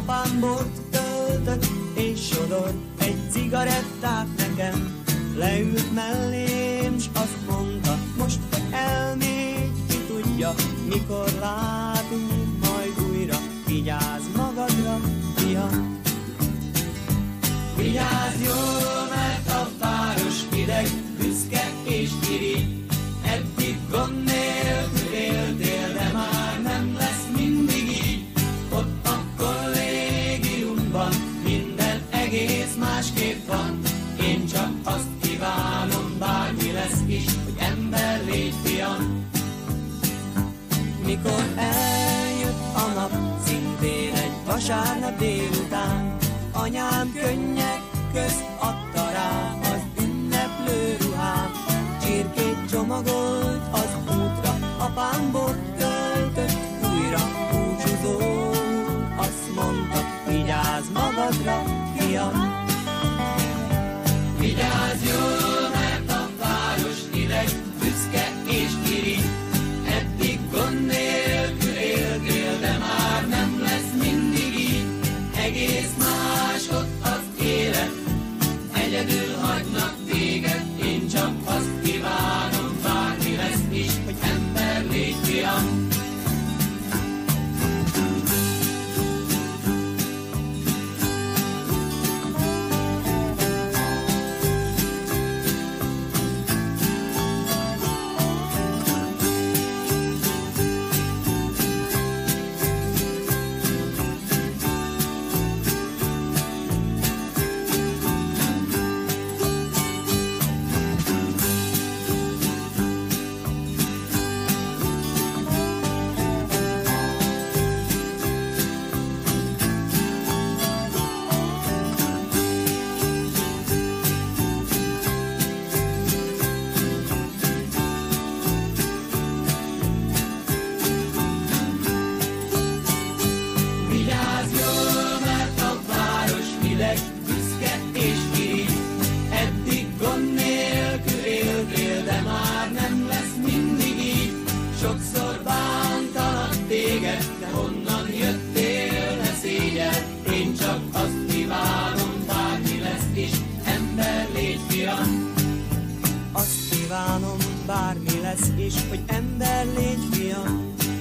Apám bort töltött és sodort egy cigarettát nekem. Leült mellém, s azt mondta, most vagy elmégy, ki tudja, mikor látunk majd újra. Vigyázz magadra, fiam! Vigyázz jól, mert a város hideg, büszke és irigy. Eddig gond nélkül éltél, de már nem lesz mindig így. Ott a kollégiumban minden egész másképp van. Én csak azt kívánom, bármi lesz is, hogy ember légy, fiam. Mikor eljött a nap, szintén egy vasárnap délután, anyám könnyek közt adta rám az ünneplő ruhám. Csirkét csomagolt az útra, apám bort töltött újra. Búcsúzó azt mondta, vigyázz magadra, fiam! Vigyázz jól, mert a város hideg, büszke és irigy. Eddig gond nélkül éltél, de már nem lesz mindig így. Egész más ott az élet, egyedül hagynak téged. Én csak azt kívánom, bármi lesz is, hogy ember légy, fiam. Bármi lesz is, hogy ember légy, fiam.